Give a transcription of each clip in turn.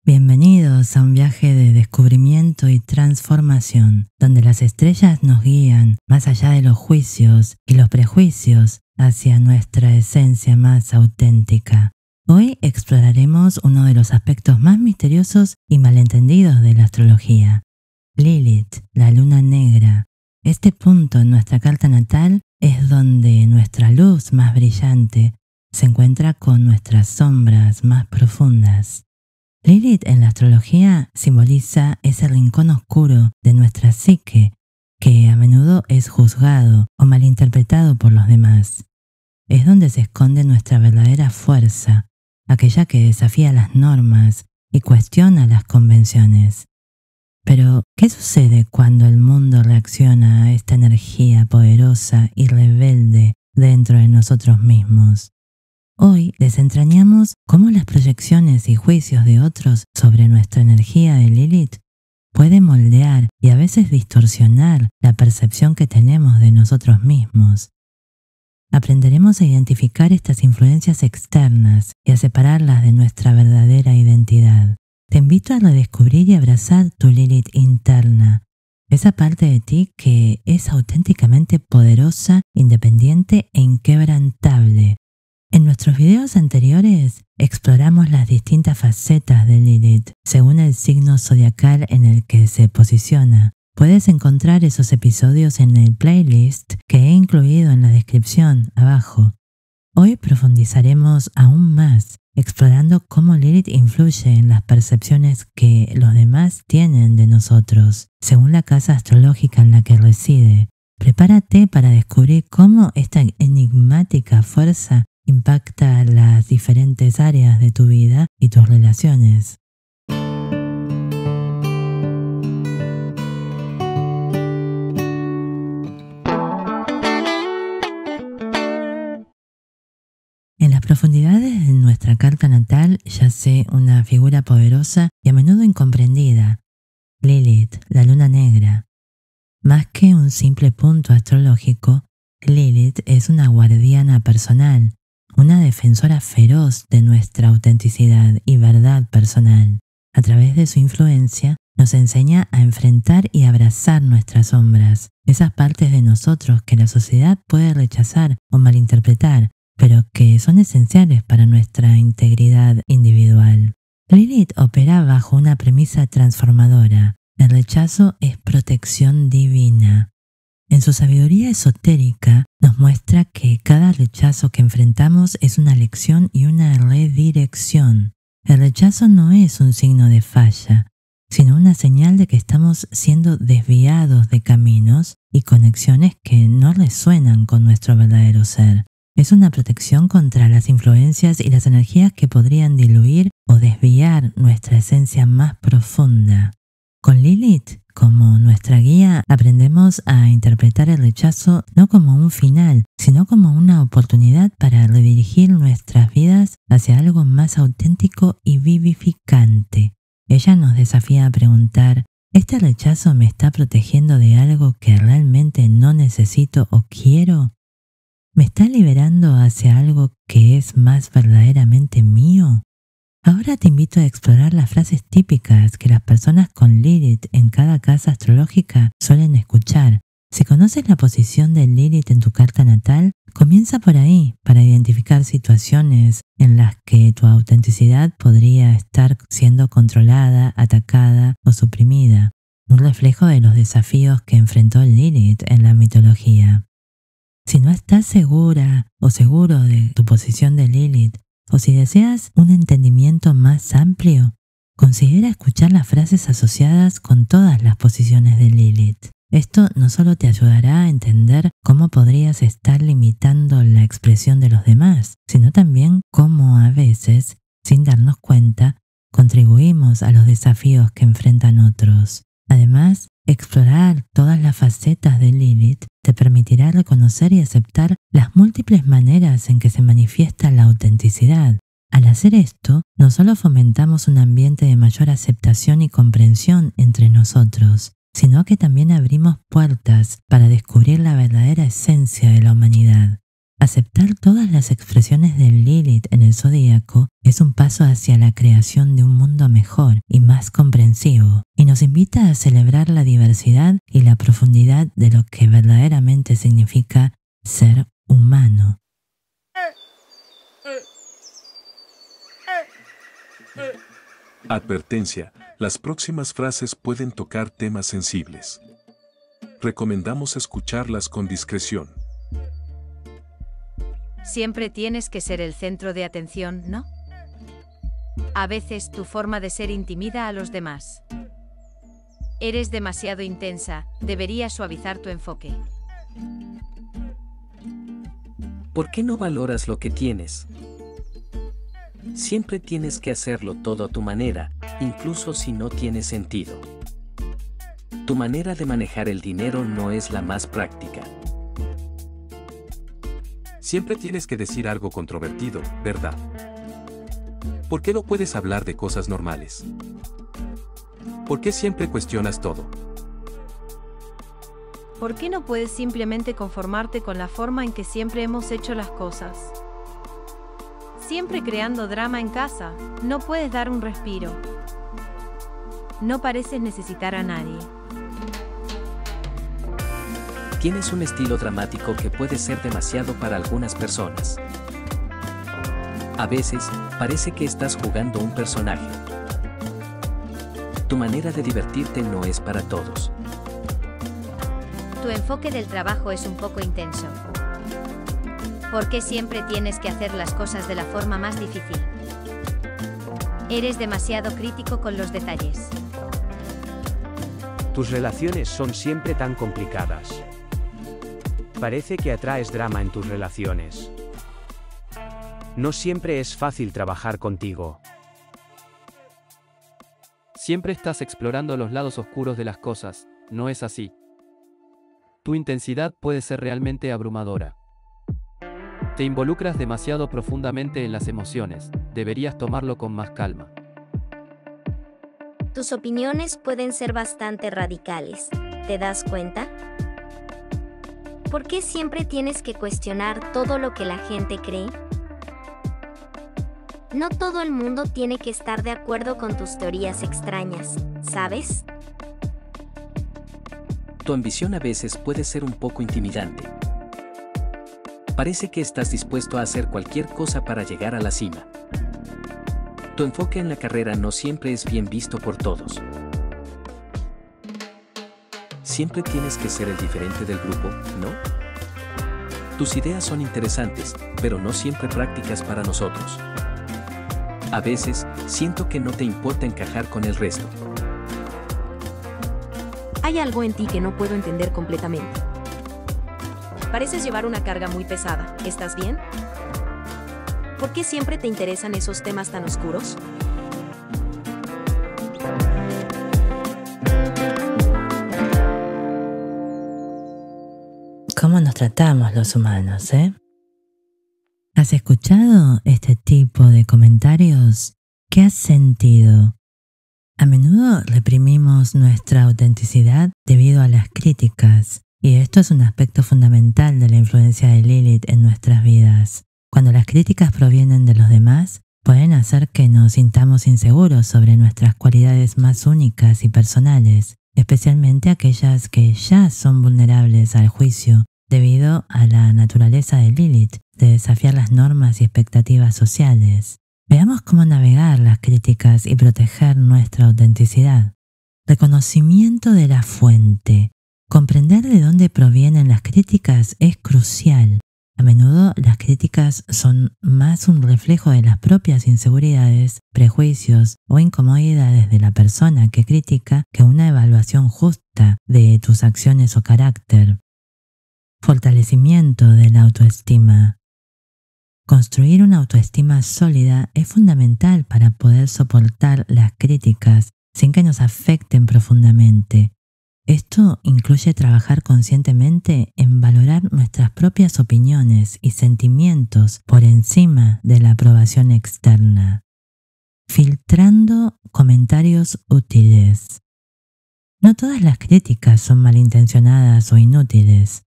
Bienvenidos a un viaje de descubrimiento y transformación, donde las estrellas nos guían más allá de los juicios y los prejuicios hacia nuestra esencia más auténtica. Hoy exploraremos uno de los aspectos más misteriosos y malentendidos de la astrología, Lilith, la luna negra. Este punto en nuestra carta natal es donde nuestra luz más brillante se encuentra con nuestras sombras más profundas. Lilith en la astrología simboliza ese rincón oscuro de nuestra psique que a menudo es juzgado o malinterpretado por los demás. Es donde se esconde nuestra verdadera fuerza, aquella que desafía las normas y cuestiona las convenciones. Pero, ¿qué sucede cuando el mundo reacciona a esta energía poderosa y rebelde dentro de nosotros mismos? Hoy desentrañamos cómo las proyecciones y juicios de otros sobre nuestra energía de Lilith pueden moldear y a veces distorsionar la percepción que tenemos de nosotros mismos. Aprenderemos a identificar estas influencias externas y a separarlas de nuestra verdadera identidad. Te invito a redescubrir y abrazar tu Lilith interna, esa parte de ti que es auténticamente poderosa, independiente e inquebrantable. En nuestros videos anteriores exploramos las distintas facetas de Lilith según el signo zodiacal en el que se posiciona. Puedes encontrar esos episodios en el playlist que he incluido en la descripción abajo. Hoy profundizaremos aún más, explorando cómo Lilith influye en las percepciones que los demás tienen de nosotros, según la casa astrológica en la que reside. Prepárate para descubrir cómo esta enigmática fuerza impacta las diferentes áreas de tu vida y tus relaciones. En las profundidades de nuestra carta natal yace una figura poderosa y a menudo incomprendida, Lilith, la luna negra. Más que un simple punto astrológico, Lilith es una guardiana personal, una defensora feroz de nuestra autenticidad y verdad personal. A través de su influencia, nos enseña a enfrentar y abrazar nuestras sombras, esas partes de nosotros que la sociedad puede rechazar o malinterpretar, pero que son esenciales para nuestra integridad individual. Lilith opera bajo una premisa transformadora. El rechazo es protección divina. En su sabiduría esotérica nos muestra que cada rechazo que enfrentamos es una lección y una redirección. El rechazo no es un signo de falla, sino una señal de que estamos siendo desviados de caminos y conexiones que no resuenan con nuestro verdadero ser. Es una protección contra las influencias y las energías que podrían diluir o desviar nuestra esencia más profunda. Con Lilith como nuestra guía, aprendemos a interpretar el rechazo no como un final, sino como una oportunidad para redirigir nuestras vidas hacia algo más auténtico y vivificante. Ella nos desafía a preguntar, ¿este rechazo me está protegiendo de algo que realmente no necesito o quiero? ¿Me está liberando hacia algo que es más verdaderamente mío? Ahora te invito a explorar las frases típicas que las personas con Lilith en cada casa astrológica suelen escuchar. Si conoces la posición de Lilith en tu carta natal, comienza por ahí para identificar situaciones en las que tu autenticidad podría estar siendo controlada, atacada o suprimida, un reflejo de los desafíos que enfrentó Lilith en la mitología. Si no estás segura o seguro de tu posición de Lilith, o si deseas un entendimiento más amplio, considera escuchar las frases asociadas con todas las posiciones de Lilith. Esto no solo te ayudará a entender cómo podrías estar limitando la expresión de los demás, sino también cómo a veces, sin darnos cuenta, contribuimos a los desafíos que enfrentan otros. Además, explorar todas las facetas de Lilith te permitirá reconocer y aceptar las múltiples maneras en que se manifiesta la autenticidad. Al hacer esto, no solo fomentamos un ambiente de mayor aceptación y comprensión entre nosotros, sino que también abrimos puertas para descubrir la verdadera esencia de la humanidad. Aceptar todas las expresiones de Lilith en el zodíaco es un paso hacia la creación de un mundo mejor y más comprensivo, y nos invita a celebrar la diversidad y la profundidad de lo que verdaderamente significa ser humano. Advertencia: las próximas frases pueden tocar temas sensibles. Recomendamos escucharlas con discreción. Siempre tienes que ser el centro de atención, ¿no? A veces tu forma de ser intimida a los demás. Eres demasiado intensa, deberías suavizar tu enfoque. ¿Por qué no valoras lo que tienes? Siempre tienes que hacerlo todo a tu manera, incluso si no tiene sentido. Tu manera de manejar el dinero no es la más práctica. Siempre tienes que decir algo controvertido, ¿verdad? ¿Por qué no puedes hablar de cosas normales? ¿Por qué siempre cuestionas todo? ¿Por qué no puedes simplemente conformarte con la forma en que siempre hemos hecho las cosas? Siempre creando drama en casa, no puedes dar un respiro. No pareces necesitar a nadie. Tienes un estilo dramático que puede ser demasiado para algunas personas. A veces, parece que estás jugando un personaje. Tu manera de divertirte no es para todos. Tu enfoque del trabajo es un poco intenso. ¿Por qué siempre tienes que hacer las cosas de la forma más difícil? Eres demasiado crítico con los detalles. Tus relaciones son siempre tan complicadas. Parece que atraes drama en tus relaciones. No siempre es fácil trabajar contigo. Siempre estás explorando los lados oscuros de las cosas, ¿no es así? Tu intensidad puede ser realmente abrumadora. Te involucras demasiado profundamente en las emociones, deberías tomarlo con más calma. Tus opiniones pueden ser bastante radicales. ¿Te das cuenta? ¿Por qué siempre tienes que cuestionar todo lo que la gente cree? No todo el mundo tiene que estar de acuerdo con tus teorías extrañas, ¿sabes? Tu ambición a veces puede ser un poco intimidante. Parece que estás dispuesto a hacer cualquier cosa para llegar a la cima. Tu enfoque en la carrera no siempre es bien visto por todos. Siempre tienes que ser el diferente del grupo, ¿no? Tus ideas son interesantes, pero no siempre prácticas para nosotros. A veces, siento que no te importa encajar con el resto. Hay algo en ti que no puedo entender completamente. Pareces llevar una carga muy pesada. ¿Estás bien? ¿Por qué siempre te interesan esos temas tan oscuros? ¿Cómo nos tratamos los humanos, eh? ¿Has escuchado este tipo de comentarios? ¿Qué has sentido? A menudo reprimimos nuestra autenticidad debido a las críticas, y esto es un aspecto fundamental de la influencia de Lilith en nuestras vidas. Cuando las críticas provienen de los demás, pueden hacer que nos sintamos inseguros sobre nuestras cualidades más únicas y personales, especialmente aquellas que ya son vulnerables al juicio debido a la naturaleza de Lilith de desafiar las normas y expectativas sociales. Veamos cómo navegar las críticas y proteger nuestra autenticidad. Reconocimiento de la fuente. Comprender de dónde provienen las críticas es crucial. A menudo las críticas son más un reflejo de las propias inseguridades, prejuicios o incomodidades de la persona que critica que una evaluación justa de tus acciones o carácter. Fortalecimiento de la autoestima. Construir una autoestima sólida es fundamental para poder soportar las críticas sin que nos afecten profundamente. Esto incluye trabajar conscientemente en valorar nuestras propias opiniones y sentimientos por encima de la aprobación externa. Filtrando comentarios útiles. No todas las críticas son malintencionadas o inútiles.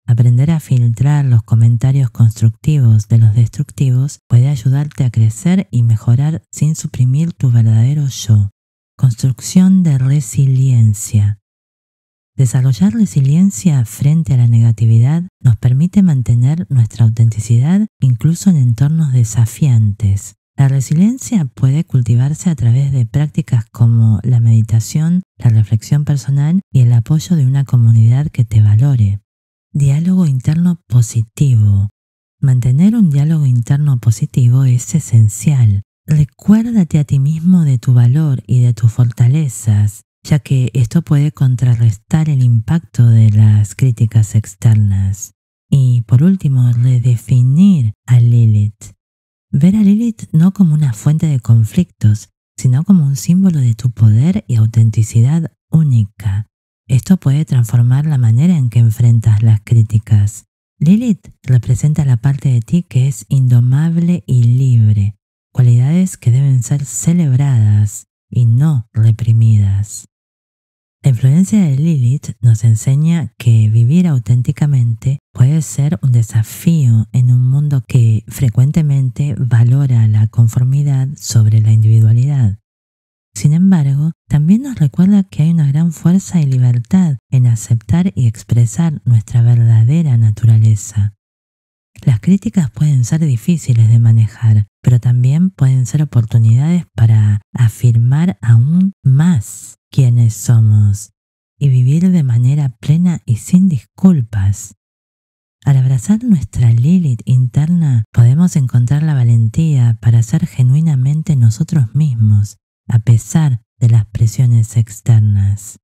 Aprender a filtrar los comentarios constructivos de los destructivos puede ayudarte a crecer y mejorar sin suprimir tu verdadero yo. Construcción de resiliencia. Desarrollar resiliencia frente a la negatividad nos permite mantener nuestra autenticidad incluso en entornos desafiantes. La resiliencia puede cultivarse a través de prácticas como la meditación, la reflexión personal y el apoyo de una comunidad que te valore. Diálogo interno positivo. Mantener un diálogo interno positivo es esencial. Recuérdate a ti mismo de tu valor y de tus fortalezas, ya que esto puede contrarrestar el impacto de las críticas externas. Y por último, redefinir a Lilith. Ver a Lilith no como una fuente de conflictos, sino como un símbolo de tu poder y autenticidad única. Esto puede transformar la manera en que enfrentas las críticas. Lilith representa la parte de ti que es indomable y libre, cualidades que deben ser celebradas y no reprimidas. La influencia de Lilith nos enseña que vivir auténticamente puede ser un desafío en un mundo que frecuentemente valora la conformidad sobre la individualidad. Sin embargo, también nos recuerda que hay una gran fuerza y libertad en aceptar y expresar nuestra verdadera naturaleza. Las críticas pueden ser difíciles de manejar, pero también pueden ser oportunidades para afirmar aún más quiénes somos y vivir de manera plena y sin disculpas. Al abrazar nuestra Lilith interna, podemos encontrar la valentía para ser genuinamente nosotros mismos, a pesar de las presiones externas.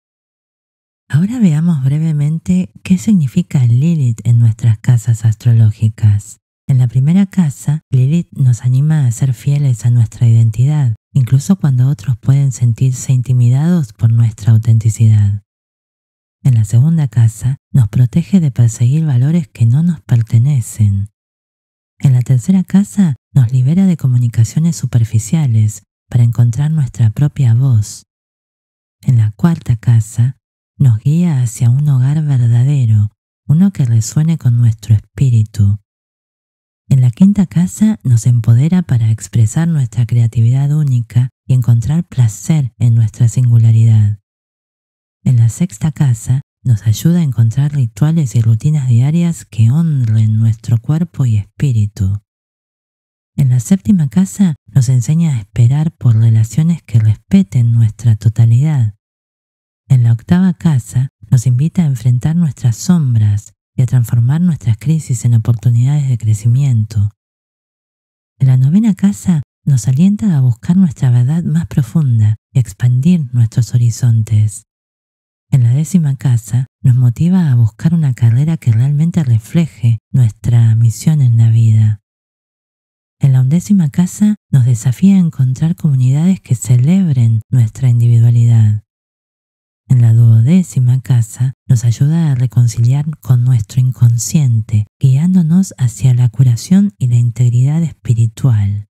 Ahora veamos brevemente qué significa Lilith en nuestras casas astrológicas. En la primera casa, Lilith nos anima a ser fieles a nuestra identidad, incluso cuando otros pueden sentirse intimidados por nuestra autenticidad. En la segunda casa, nos protege de perseguir valores que no nos pertenecen. En la tercera casa, nos libera de comunicaciones superficiales para encontrar nuestra propia voz. En la cuarta casa, nos guía hacia un hogar verdadero, uno que resuene con nuestro espíritu. En la quinta casa nos empodera para expresar nuestra creatividad única y encontrar placer en nuestra singularidad. En la sexta casa nos ayuda a encontrar rituales y rutinas diarias que honren nuestro cuerpo y espíritu. En la séptima casa nos enseña a esperar por relaciones que respeten nuestra totalidad. En la octava casa nos invita a enfrentar nuestras sombras y a transformar nuestras crisis en oportunidades de crecimiento. En la novena casa nos alienta a buscar nuestra verdad más profunda y a expandir nuestros horizontes. En la 10ª casa nos motiva a buscar una carrera que realmente refleje nuestra misión en la vida. En la 11ª casa nos desafía a encontrar comunidades que celebren nuestra individualidad. En la 12ª casa nos ayuda a reconciliar con nuestro inconsciente, guiándonos hacia la curación y la integridad espiritual.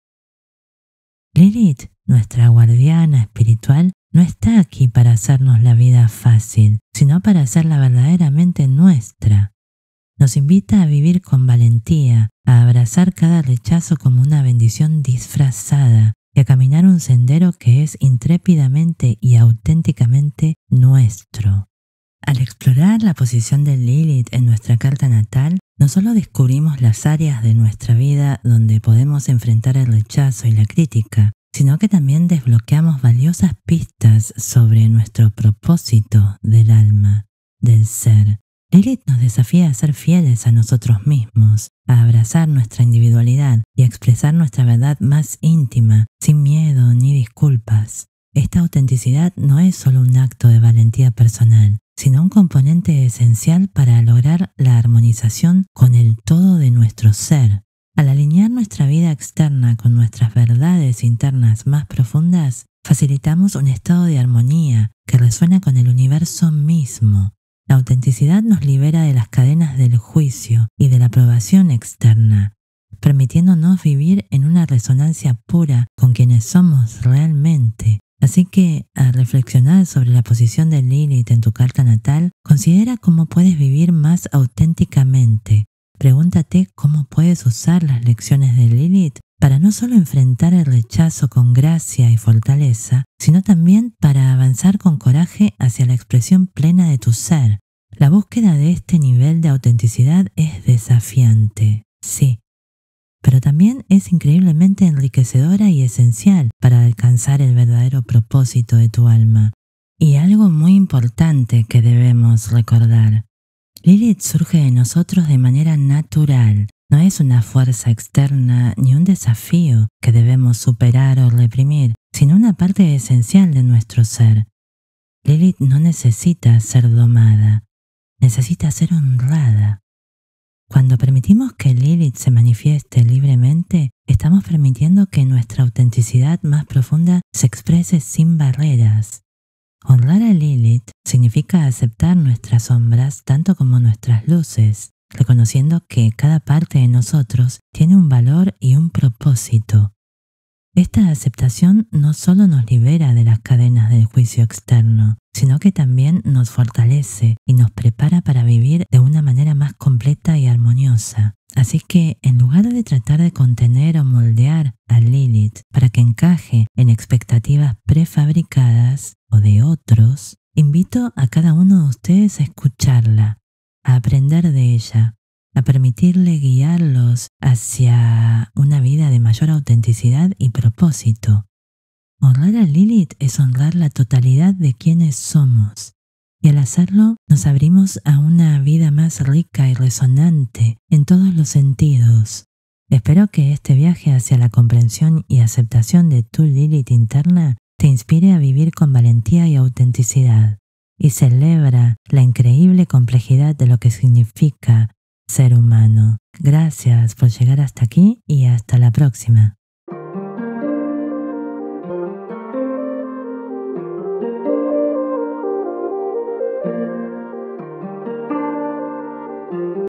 Lilith, nuestra guardiana espiritual, no está aquí para hacernos la vida fácil, sino para hacerla verdaderamente nuestra. Nos invita a vivir con valentía, a abrazar cada rechazo como una bendición disfrazada y a caminar un sendero que es intrépidamente y auténticamente nuestro. Al explorar la posición de Lilith en nuestra carta natal, no solo descubrimos las áreas de nuestra vida donde podemos enfrentar el rechazo y la crítica, sino que también desbloqueamos valiosas pistas sobre nuestro propósito del alma, del ser. Lilith nos desafía a ser fieles a nosotros mismos, a abrazar nuestra individualidad y a expresar nuestra verdad más íntima, sin miedo ni disculpas. Esta autenticidad no es solo un acto de valentía personal, sino un componente esencial para lograr la armonización con el todo de nuestro ser. Al alinear nuestra vida externa con nuestras verdades internas más profundas, facilitamos un estado de armonía que resuena con el universo mismo. La autenticidad nos libera de las cadenas del juicio y de la aprobación externa, permitiéndonos vivir en una resonancia pura con quienes somos realmente Así que, al reflexionar sobre la posición de Lilith en tu carta natal, considera cómo puedes vivir más auténticamente. Pregúntate cómo puedes usar las lecciones de Lilith para no solo enfrentar el rechazo con gracia y fortaleza, sino también para avanzar con coraje hacia la expresión plena de tu ser. La búsqueda de este nivel de autenticidad es desafiante, sí, pero también es increíblemente enriquecedora y esencial para alcanzar el verdadero propósito de tu alma. Y algo muy importante que debemos recordar: Lilith surge de nosotros de manera natural. No es una fuerza externa ni un desafío que debemos superar o reprimir, sino una parte esencial de nuestro ser. Lilith no necesita ser domada, necesita ser honrada. Cuando permitimos que Lilith se manifieste libremente, estamos permitiendo que nuestra autenticidad más profunda se exprese sin barreras. Honrar a Lilith significa aceptar nuestras sombras tanto como nuestras luces, reconociendo que cada parte de nosotros tiene un valor y un propósito. Esta aceptación no solo nos libera de las cadenas del juicio externo, sino que también nos fortalece y nos prepara para vivir de una manera más completa y armoniosa. Así que, en lugar de tratar de contener o moldear a Lilith para que encaje en expectativas prefabricadas o de otros, invito a cada uno de ustedes a escucharla, a aprender de ella, a permitirle guiarlos hacia una vida de mayor autenticidad y propósito. Honrar a Lilith es honrar la totalidad de quienes somos, y al hacerlo nos abrimos a una vida más rica y resonante en todos los sentidos. Espero que este viaje hacia la comprensión y aceptación de tu Lilith interna te inspire a vivir con valentía y autenticidad, y celebra la increíble complejidad de lo que significa ser humano. Gracias por llegar hasta aquí y hasta la próxima.